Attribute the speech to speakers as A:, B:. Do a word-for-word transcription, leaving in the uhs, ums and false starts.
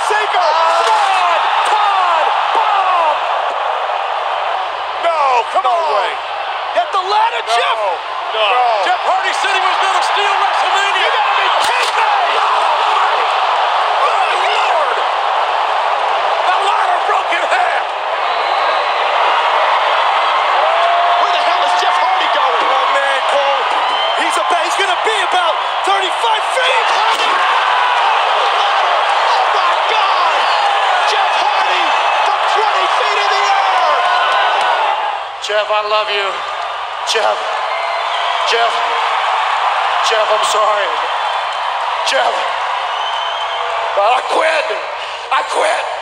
A: Seiko!
B: Todd! Todd! Bomb!
A: No, come
B: No
A: on!
B: way. Get the ladder,
A: No,
B: Jeff!
A: no.
B: Jeff Hardy said he was going to steal WrestleMania.
A: You gotta be kidding me!
B: Oh, my Lord! The ladder broke in half.
A: Where the hell is Jeff Hardy going?
B: Oh, man, Cole. He's about, he's going to be about thirty-five feet.
A: Oh my God! Jeff Hardy from twenty feet in the air!
B: Jeff, I love you. Jeff. Jeff. Jeff, I'm sorry. Jeff. But I quit. I quit.